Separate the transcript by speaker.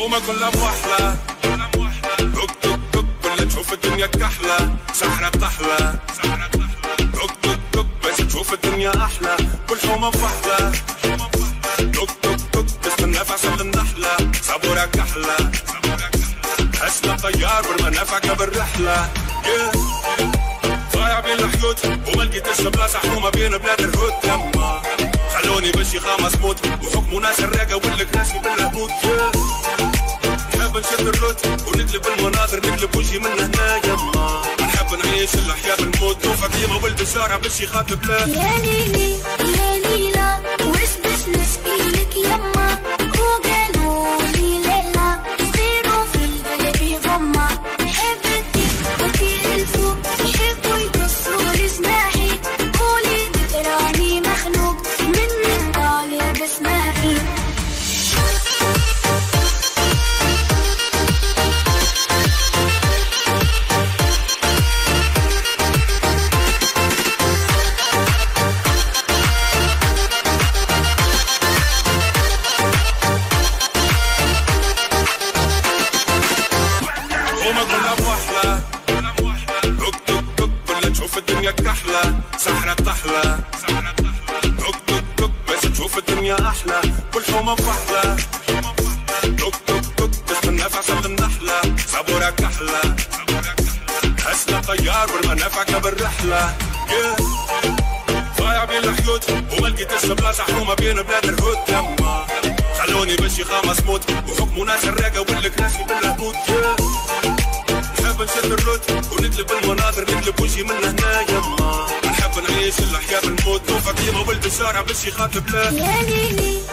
Speaker 1: وما كلها موحلة دوك دوك دوك كل تشوف الدنيا كحلة سحرة بطحلة دوك دوك دوك بس تشوف الدنيا أحلى كل حومة بوحدة دوك دوك دوك تستنى في عسل النحلة صبورة كحلة هسنا طيار والمنافع قبل رحلة ضايع بين الحيوت وما لقيتش بلاصة حومة بين بلاد الهود يما خلوني بشي خامس موت وحكموا ناس الراقة والكراسي بالهبوط نحب نشد الروت ونقلب المناظر نقلب وجهي من هنا يما نحب نعيش الأحياء بالموت وفاطمة ولد الشارع بشي خاطب لا
Speaker 2: يا ليلي يا ليلى وش باش نشكيلك يما وقالولي ليلى صيروا في القلب يغمى حبتي وكي الفوق يحبوا يقصوا جناحي قولي تراني مخنوق من طالب اسمعي
Speaker 1: كحلة سحرة طحلة دوك دوك دوك بس تشوف الدنيا أحلى كل حومة بوحدة دوك دوك دوك تستنى في عسل النحلة صبورة كحلة هسنا طيار والمنافع قبل رحلة ضايع بين الحيوت وما لقيتش بلاصة حومة بين بلاد الهود يما خلوني بشي خامس موت وحكموا ناس الراقة والكراسي بالهبوط نحب نشد الروت ونقلب المناظر نقلب وجهي من هنا يما نحب نعيش الأحياء بالموت وفاطمة ولد الشارع بشي خاطب لا
Speaker 2: يا ليلي